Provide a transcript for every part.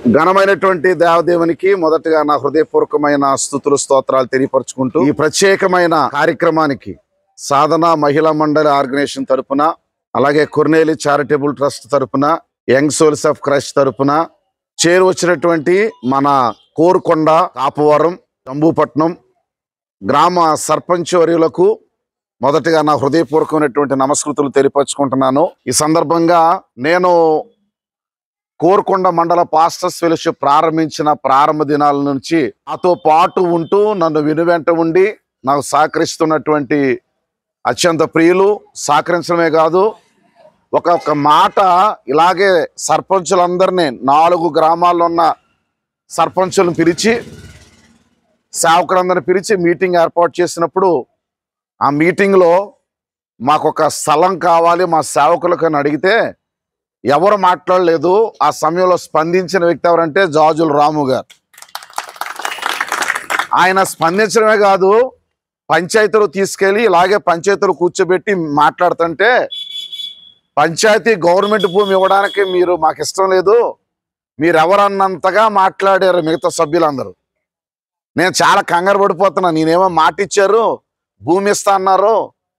ఘనమైనటువంటి దేవదేవునికి మొదటగా నా హృదయపూర్వకమైన స్తుతులు స్తోత్రాలు తెలియపరచుకుంటూ ఈ ప్రత్యేకమైన కార్యక్రమానికి సాధన మహిళా మండలి ఆర్గనైజేషన్ తరపున అలాగే కొర్నేలి చారిటబుల్ ట్రస్ట్ తరపున యంగ్ సోల్స్ ఆఫ్ క్రైస్ట్ తరపున చేరువచ్చినటువంటి మన కోరుకొండ కాపవరం జంబూపట్నం గ్రామ సర్పంచ్ వర్యులకు మొదటగా నా హృదయపూర్వకమైనటువంటి నమస్కృతులు తెలియపరచుకుంటున్నాను. ఈ సందర్భంగా నేను కోరుకొండ మండల పాస్టర్స్ ఫెలోషిప్ ప్రారంభించిన ప్రారంభ దినాల నుంచి నాతో పాటు ఉంటూ నన్ను వెనువెంట ఉండి నాకు సహకరిస్తున్నటువంటి అత్యంత ప్రియులు, సహకరించడమే కాదు ఒక మాట ఇలాగే సర్పంచులందరినీ 4 గ్రామాల్లో ఉన్న సర్పంచులను పిలిచి సేవకులందరినీ పిలిచి మీటింగ్ ఏర్పాటు చేసినప్పుడు ఆ మీటింగ్లో మాకొక స్థలం కావాలి మా సేవకులకు అని అడిగితే ఎవరు మాట్లాడలేదు. ఆ సమయంలో స్పందించిన వ్యక్తి ఎవరంటే జాజుల రాము గారు. ఆయన స్పందించడమే కాదు, పంచాయతీలు తీసుకెళ్ళి ఇలాగే పంచాయతీలు కూర్చోబెట్టి మాట్లాడుతుంటే పంచాయతీ గవర్నమెంట్ భూమి ఇవ్వడానికి మీరు మాకు ఇష్టం లేదు, మీరెవరన్నంతగా మాట్లాడారు మిగతా సభ్యులందరూ. నేను చాలా కంగారు పడిపోతున్నా. నేనేమో మాట ఇచ్చారు, భూమి ఇస్తా అన్నారు,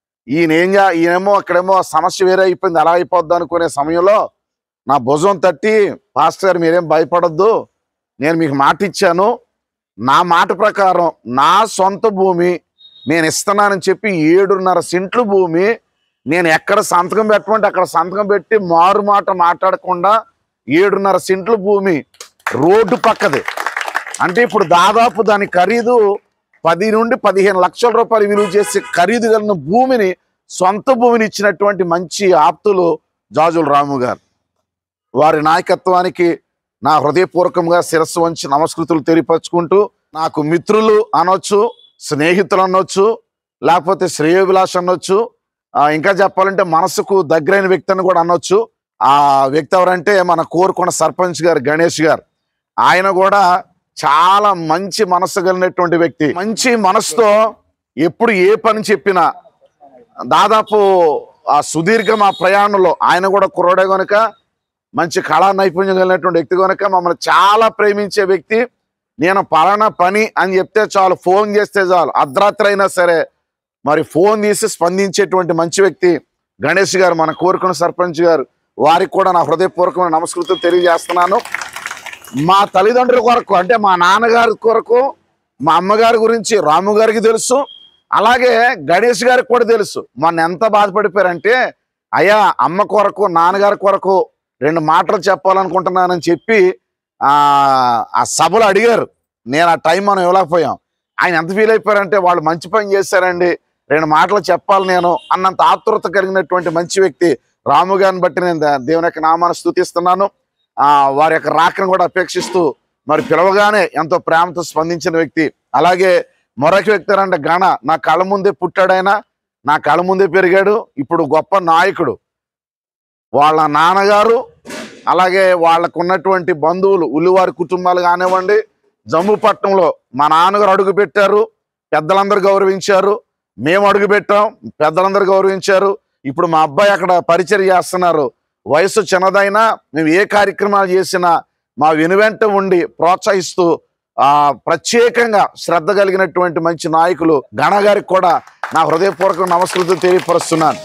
ఈయనేమో అక్కడేమో సమస్య వేరే అయిపోయింది, అలా అయిపోద్ది అనుకునే సమయంలో నా భుజం తట్టి, పాస్టర్ గారు మీరేం భయపడొద్దు, నేను మీకు మాట ఇచ్చాను, నా మాట ప్రకారం నా సొంత భూమి నేను ఇస్తున్నానని చెప్పి 7.5 సెంట్లు భూమి నేను ఎక్కడ సంతకం పెట్టమంటే అక్కడ సంతకం పెట్టి మారు మాట మాట్లాడకుండా 7.5 సెంట్లు భూమి రోడ్డు పక్కది. అంటే ఇప్పుడు దాదాపు దాని ఖరీదు 10 నుండి 15 లక్షల రూపాయలు విలువ చేసి ఖరీదు కలిగిన భూమిని, సొంత భూమిని ఇచ్చినటువంటి మంచి ఆప్తులు జాజుల రాము గారు. వారి నాయకత్వానికి నా హృదయపూర్వకంగా శిరస్సు వంచి నమస్కృతులు తెలియపరచుకుంటూ, నాకు మిత్రులు అనొచ్చు, స్నేహితులు అనొచ్చు, లేకపోతే శ్రేయోభిలాష్ అనొచ్చు, ఇంకా చెప్పాలంటే మనసుకు దగ్గరైన వ్యక్తిని కూడా అనొచ్చు. ఆ వ్యక్తి ఎవరంటే మన కోరుకొండ సర్పంచ్ గారు గణేష్ గారు. ఆయన కూడా చాలా మంచి మనసు కలిగినటువంటి వ్యక్తి. మంచి మనసుతో ఎప్పుడు ఏ పని చెప్పినా దాదాపు ఆ సుదీర్ఘ మా ప్రయాణంలో ఆయన కూడా కుర్రోడే కనుక మంచి కళా నైపుణ్యం కలిగినటువంటి వ్యక్తి కనుక మమ్మల్ని చాలా ప్రేమించే వ్యక్తి. నేను పలానా పని అని చెప్తే చాలు, ఫోన్ చేస్తే చాలు, అర్ధరాత్రి అయినా సరే మరి ఫోన్ తీసి స్పందించేటువంటి మంచి వ్యక్తి గణేష్ గారు, మన కోరుకొండ సర్పంచ్ గారు. వారికి కూడా నా హృదయపూర్వకమైన నమస్కృతులు తెలియజేస్తున్నాను. మా తల్లిదండ్రుల కొరకు అంటే మా నాన్నగారి కొరకు, మా అమ్మగారి గురించి రాము గారికి తెలుసు, అలాగే గణేష్ గారికి కూడా తెలుసు. మొన్న ఎంత బాధపడిపోయారంటే, అయ్యా అమ్మ కొరకు నాన్నగారి కొరకు 2 మాటలు చెప్పాలనుకుంటున్నానని చెప్పి ఆ సభలో అడిగారు. నేను ఆ టైం మనం ఇవ్వలేకపోయాం. ఆయన ఎంత ఫీల్ అయిపోయారంటే, వాళ్ళు మంచి పని చేశారండి, 2 మాటలు చెప్పాలి నేను అన్నంత ఆతృత కలిగినటువంటి మంచి వ్యక్తి రాము గారిని బట్టి నేను దేవుని యొక్క నామాన్ని స్తుతిస్తున్నాను. వారి యొక్క రాకను కూడా అపేక్షిస్తూ మరి పిలవగానే ఎంతో ప్రేమతో స్పందించిన వ్యక్తి. అలాగే మరొక వ్యక్తి అంటే గణ, నా కళ్ళ ముందే పుట్టాడైనా, నా కళ్ళ ముందే పెరిగాడు, ఇప్పుడు గొప్ప నాయకుడు. వాళ్ళ నాన్నగారు అలాగే వాళ్ళకు ఉన్నటువంటి బంధువులు ఉల్లివారి కుటుంబాలు కానివ్వండి, జంబూపట్నంలో మా నాన్నగారు అడుగు పెట్టారు, పెద్దలందరూ గౌరవించారు, మేము అడుగు పెట్టాం, పెద్దలందరూ గౌరవించారు. ఇప్పుడు మా అబ్బాయి అక్కడ పరిచయం చేస్తున్నారు. వయసు చిన్నదైనా మేము ఏ కార్యక్రమాలు చేసినా మా వెనువెంట ఉండి ప్రోత్సహిస్తూ ప్రత్యేకంగా శ్రద్ధ కలిగినటువంటి మంచి నాయకులు గణ గారికి కూడా నా హృదయపూర్వక నమస్కృతులు తెలియపరుస్తున్నాను.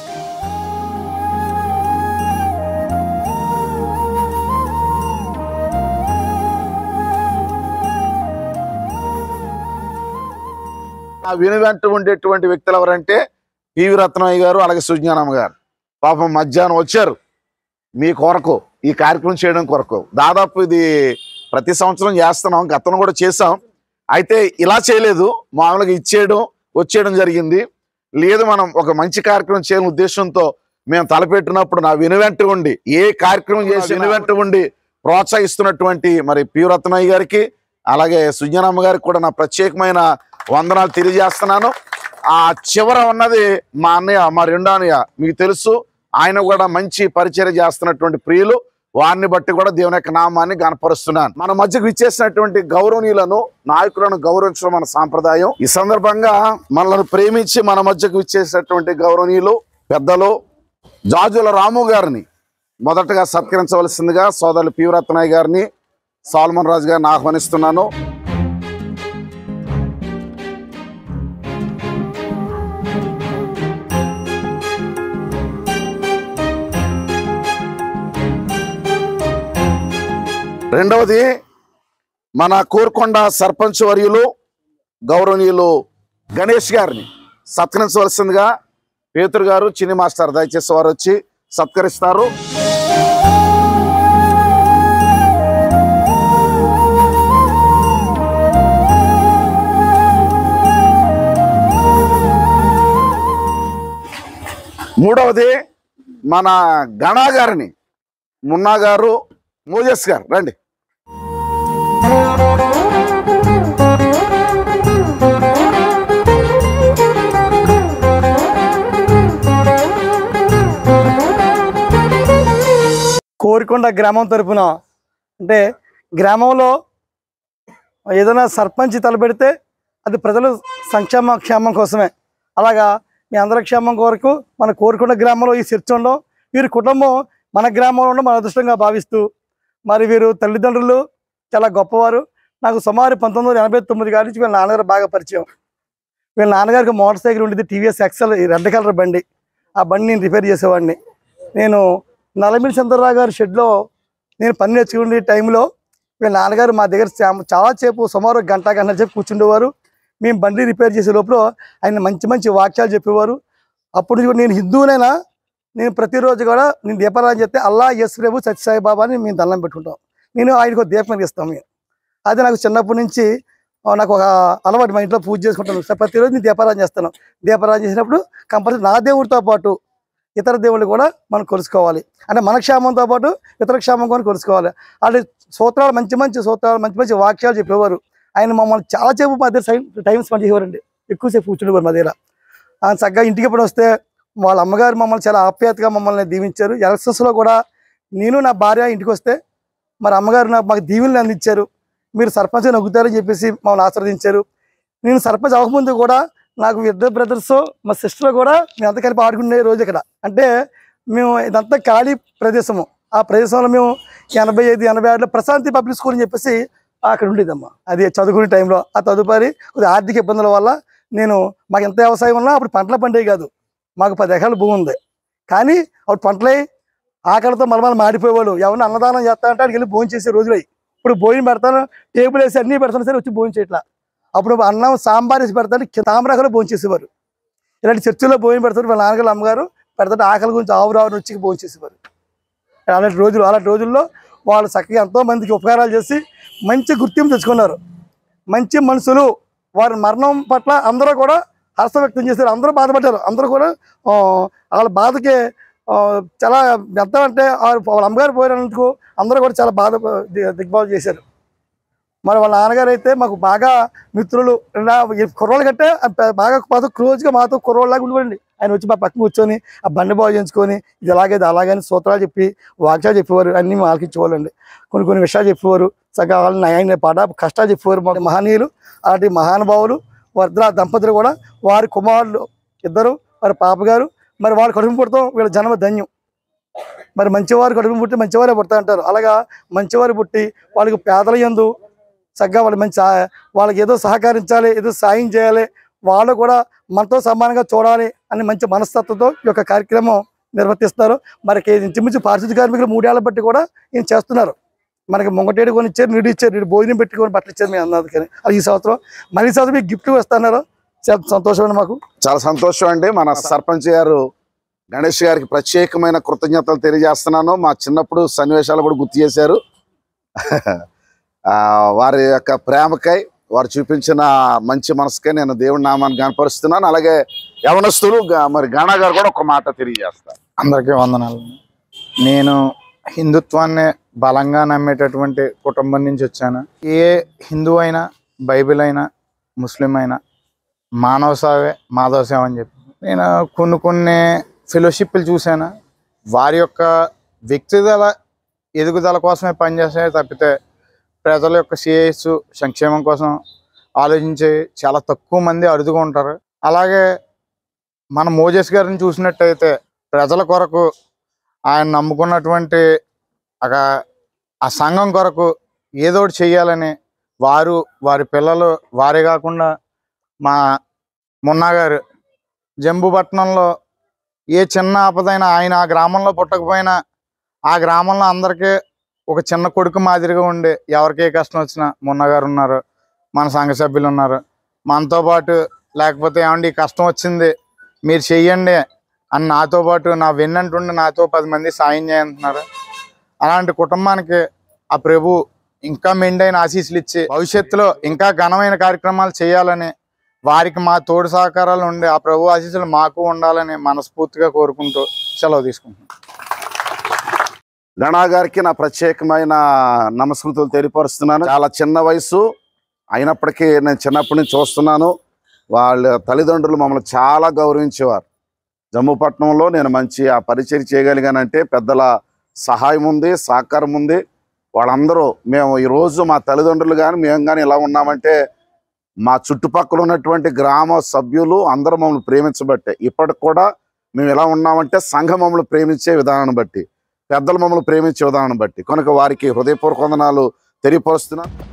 ఆ వెనువెంట ఉండేటువంటి వ్యక్తులు ఎవరంటే పివి రత్నయ్య గారు, అలాగే సుజ్ఞానమ్మ గారు. పాపం మధ్యాహ్నం వచ్చారు మీ కొరకు ఈ కార్యక్రమం చేయడం కొరకు. దాదాపు ఇది ప్రతి సంవత్సరం చేస్తున్నాం, గతంలో కూడా చేసాం. అయితే ఇలా చేయలేదు, మామూలుగా ఇచ్చేయడం వచ్చేయడం జరిగింది. లేదు మనం ఒక మంచి కార్యక్రమం చేయాలని ఉద్దేశంతో మేము తలపెట్టినప్పుడు నా వెనువెంట ఉండి ఏ కార్యక్రమం చేసి వెనువెంట ఉండి ప్రోత్సహిస్తున్నటువంటి మరి పివి రత్నయ్య గారికి, అలాగే సుజ్ఞానమ్మ గారికి కూడా నా ప్రత్యేకమైన వందనాలు తెలియజేస్తున్నాను. ఆ చివర ఉన్నది మా అన్నయ్య, మా రెండో అన్నయ్య, మీకు తెలుసు, ఆయన కూడా మంచి పరిచయం చేస్తున్నటువంటి ప్రియులు. వారిని బట్టి కూడా దేవుని యొక్క నామాన్ని గణపరుస్తున్నాను. మన మధ్యకు ఇచ్చేసినటువంటి గౌరవనీయులను, నాయకులను గౌరవించడం మన సాంప్రదాయం. ఈ సందర్భంగా మనల్ని ప్రేమించి మన మధ్యకు ఇచ్చేసినటువంటి గౌరవనీయులు పెద్దలు జాజుల రాము గారిని మొదటగా సత్కరించవలసిందిగా సోదరులు పివి రత్నయ్య గారిని, సాల్మన్ రాజు గారిని ఆహ్వానిస్తున్నాను. రెండవది మన కోరుకొండ సర్పంచ్ వర్యులు గౌరవనీయులు గణేష్ గారిని సత్కరించవలసిందిగా పేతురు గారు, చిన్ని మాస్టర్ దయచేసి వారు వచ్చి సత్కరిస్తారు. మూడవది మన గణా గారిని మున్నా గారు, మోజెస్ గారు రండి. కోరికొండ గ్రామం తరపున అంటే గ్రామంలో ఏదైనా సర్పంచ్ తలపెడితే అది ప్రజలు క్షేమం కోసమే. అలాగా మీ అందరి క్షేమం కొరకు మన కోరికొండ గ్రామంలో ఈ చర్చ ఉండడం, వీరి కుటుంబం మన గ్రామంలో ఉండడం మన అదృష్టంగా భావిస్తూ, మరి వీరు తల్లిదండ్రులు చాలా గొప్పవారు. నాకు సుమారు 1989 గారి నుంచి వీళ్ళ నాన్నగారు బాగా పరిచయం. వీళ్ళ నాన్నగారికి మోటార్ సైకిల్ ఉండేది, టీవీఎస్ ఎక్సెల్, ఈ రెడ్ కలర్ బండి. ఆ బండి నేను రిపేర్ చేసేవాడిని. నేను నల్లమిల్లి చంద్రరావు గారి షెడ్లో నేను పని నేర్చుకునే టైంలో వీళ్ళ నాన్నగారు మా దగ్గర చాలాసేపు సుమారు గంట సేపు కూర్చుండేవారు. మేము బండి రిపేర్ చేసే లోపల ఆయన మంచి మంచి వాక్యాలు చెప్పేవారు. అప్పుడు నేను హిందువునైనా నేను ప్రతిరోజు కూడా నేను దీపారాధన చేస్తే అల్లా యేసు ప్రభు సత్యసాయి బాబా అని మేము దండం పెట్టుకుంటాం. నేను ఆయనకు దీపం ఇస్తాం. అది నాకు చిన్నప్పటి నుంచి నాకు ఒక అలవాటు. మా ఇంట్లో పూజ చేసుకుంటాను. ప్రతిరోజు నేను దీపారాధన చేస్తాను. దీపారాధన చేసినప్పుడు కంపల్సరీ నా దేవుడితో పాటు ఇతర దేవుళ్ళు కూడా మనం కొలుసుకోవాలి. అంటే మన క్షేమంతో పాటు ఇతర క్షేమం కూడా కొలుసుకోవాలి. అలాంటి సూత్రాలు మంచి మంచి సూత్రాలు మంచి మంచి వాక్యాలు చెప్పేవారు. ఆయన మమ్మల్ని చాలాసేపు మా దగ్గర టైం స్పెండ్ చేసేవారండి. ఎక్కువసేపు కూర్చునేవారు మా దగ్గర. చక్కగా ఇంటికి ఎప్పుడు వస్తే వాళ్ళ అమ్మగారు మమ్మల్ని చాలా ఆప్యాయతగా మమ్మల్ని దీవించారు. ఎలక్షన్స్లో కూడా నేను నా భార్య ఇంటికి వస్తే మరి అమ్మగారు మాకు దీవెనలు అందించారు. మీరు సర్పంచ్ నగ్గుతారని చెప్పేసి మమ్మల్ని ఆశీర్వదించారు. నేను సర్పంచ్ అవ్వకముందు కూడా నాకు ఇద్దరు బ్రదర్స్, మా సిస్టర్ కూడా మేము అంతా కలిపి ఆడుకునే రోజు ఇక్కడ. అంటే మేము ఇదంతా ఖాళీ ప్రదేశము. ఆ ప్రదేశంలో మేము 85-86లో ప్రశాంతి పబ్లిక్ స్కూల్ అని చెప్పేసి అక్కడ ఉండేదమ్మా. అది చదువుకునే టైంలో. ఆ తదుపరి కొద్దిగా ఆర్థిక ఇబ్బందుల వల్ల మాకు ఎంత వ్యవసాయం ఉన్నా అప్పుడు పంటల పండే కాదు. మాకు 10 ఎకరాల భూమి ఉంది. కానీ అప్పుడు పంటలై ఆకలితో మలమల మాడిపోయేవాళ్ళు. ఎవరిని అన్నదానం చేస్తా అంటే అక్కడికి వెళ్ళి భోజనం చేసే రోజులు. ఇప్పుడు భోజనం పెడతాను, టేబుల్ వేసి అన్నీ పెడతాను సరే వచ్చి భోజనం చేయట్లా. అప్పుడు అన్నం సాంబార్ వేసి పెడతాను, తామరాకులో భోజనం చేసేవారు. ఇలాంటి చర్చిలో భోజనం పెడతారు. వాళ్ళ నాన్నగారు అమ్మగారు పెడతాడు. ఆకలి గురించి ఆవురావు వచ్చి భోజనం చేసేవారు. అలాంటి రోజుల్లో వాళ్ళు చక్కగా ఎంతో మందికి ఉపకారాలు చేసి మంచి గుర్తింపు తెచ్చుకున్నారు. మంచి మనుషులు. వారి మరణం పట్ల అందరూ కూడా హర్షం వ్యక్తం చేశారు. అందరూ బాధపడ్డారు. అందరూ కూడా వాళ్ళ బాధకి చాలా ఎంత అంటే వాళ్ళ అమ్మగారు పోయినందుకు అందరూ కూడా చాలా దిగ్బాలు చేశారు. మరి వాళ్ళ నాన్నగారు అయితే మాకు బాగా మిత్రులు. కుర్రోళ్ళు కంటే బాగా మాతో క్లోజ్గా మాతో కుర్రోళ్ళలాగా ఉండేవాడండి. ఆయన వచ్చి మా పక్కన కూర్చొని ఆ బండి బాగు చేయించుకొని ఇది అలాగేది అలాగని సూత్రాలు చెప్పి వాక్యాలు చెప్పేవారు. అన్నీ ఆలకించేవాళ్ళు అండి. కొన్ని విషయాలు చెప్పేవారు. చక్కగా వాళ్ళని ఆయన కష్టాలు చెప్పేవారు. మహనీయులు. అలాంటి మహానుభావులు వర్ధ దంపతులు కూడా వారి కుమారులు ఇద్దరు, వారి పాపగారు. మరి వాళ్ళు కడుపు పుడతాం వీళ్ళ జన్మ ధన్యం. మరి మంచివారు కడుపు పుట్టి మంచివారే పుడతా అంటారు. అలాగా మంచివారు పుట్టి వాళ్ళకి పేదల యందు చక్కగా వాళ్ళకి ఏదో సహకరించాలి, ఏదో సాయం చేయాలి, వాళ్ళు కూడా మనతో సమానంగా చూడాలి అని మంచి మనస్తత్వంతో ఈ యొక్క కార్యక్రమం నిర్వర్తిస్తారు. మనకి ఇంచుమించు పారిశుద్ధ్య కార్మికులు 3 ఏళ్ల బట్టి కూడా ఈయన చేస్తున్నారు. మనకి ముంగటేడు కొని ఇచ్చారు, నీడు ఇచ్చారు, నీడు భోజనం పెట్టుకొని బట్టలు ఇచ్చారు. మేము అన్నది అది ఈ సంవత్సరం మళ్ళీ సంవత్సరం మీకు గిఫ్ట్ వస్తున్నారు. చాలా సంతోషం అండి. మాకు చాలా సంతోషం అండి. మన సర్పంచ్ గారు గణేష్ గారికి ప్రత్యేకమైన కృతజ్ఞతలు తెలియజేస్తున్నాను. మా చిన్నప్పుడు సన్నివేశాలు కూడా గుర్తు చేశారు. వారి యొక్క ప్రేమకై, వారు చూపించిన మంచి మనసుకై నేను దేవుడి నామాన్ని కనపరుస్తున్నాను. అలాగే యవనస్తులు మరి గణా గారు కూడా ఒక మాట తెలియజేస్తారు. అందరికీ వందనాలు. నేను హిందుత్వాన్ని బలంగా నమ్మేటటువంటి కుటుంబం నుంచి వచ్చాను. ఏ హిందూ అయినా, బైబిల్ అయినా, ముస్లిం అయినా మానవ సేవే మాధవ సేవ అని చెప్పి నేను కొన్ని ఫెలోషిప్లు చూశాను. వారి యొక్క వ్యక్తిగత ఎదుగుదల కోసమే పనిచేసే తప్పితే ప్రజల యొక్క శ్రేయస్సు సంక్షేమం కోసం ఆలోచించే చాలా తక్కువ మంది అరుదుగా ఉంటారు. అలాగే మన మోజెస్ గారిని చూసినట్టయితే ప్రజల కొరకు ఆయన నమ్ముకున్నటువంటి ఆ సంఘం కొరకు ఏదో ఒకటి చెయ్యాలని వారి పిల్లలు వారే కాకుండా మా మున్నా గారు జంబుపట్నంలో ఏ చిన్న ఆపదైనా ఆయన ఆ గ్రామంలో పుట్టకపోయినా ఆ గ్రామంలో అందరికీ ఒక చిన్న కొడుకు మాదిరిగా ఉండి ఎవరికి ఏ కష్టం వచ్చినా మున్నా గారు ఉన్నారు, మన సంఘ సభ్యులు ఉన్నారు మనతో పాటు. లేకపోతే ఏమండి ఈ కష్టం వచ్చింది మీరు చెయ్యండి అని నాతో పాటు నా వెన్నంటుండి నాతో 10 మంది సాయం చేయంటున్నారు. అలాంటి కుటుంబానికి ఆ ప్రభు ఇంకా మెండైన ఆశీస్సులు ఇచ్చి భవిష్యత్తులో ఇంకా ఘనమైన కార్యక్రమాలు చేయాలని, వారికి మా తోడు సహకారాలు ఉండి ఆ ప్రభు ఆశీస్సులు మాకు ఉండాలని మనస్ఫూర్తిగా కోరుకుంటూ సెలవు తీసుకుంటున్నాను. గణా గారికి నా ప్రత్యేకమైన నమస్కృతులు తెలియపరుస్తున్నాను. చాలా చిన్న వయసు అయినప్పటికీ నేను చిన్నప్పటి నుంచి చూస్తున్నాను. వాళ్ళ తల్లిదండ్రులు మమ్మల్ని చాలా గౌరవించేవారు. జమ్ముపట్నంలో నేను మంచి ఆ పరిచయం చేయగలిగానంటే పెద్దల సహాయం ఉంది, సహకారం ఉంది. వాళ్ళందరూ మేము ఈరోజు మా తల్లిదండ్రులు కానీ మేము కానీ ఇలా ఉన్నామంటే మా చుట్టుపక్కల ఉన్నటువంటి గ్రామ సభ్యులు అందరూ మమ్మల్ని ప్రేమించబట్టే ఇప్పటికి కూడా మేము ఎలా ఉన్నామంటే సంఘం మమ్మల్ని ప్రేమించే విధానాన్ని బట్టి, పెద్దలు మమ్మల్ని ప్రేమించే విధానాన్ని బట్టి కనుక వారికి హృదయపూర్వక వందనాలు తెలియపరుస్తున్నాను.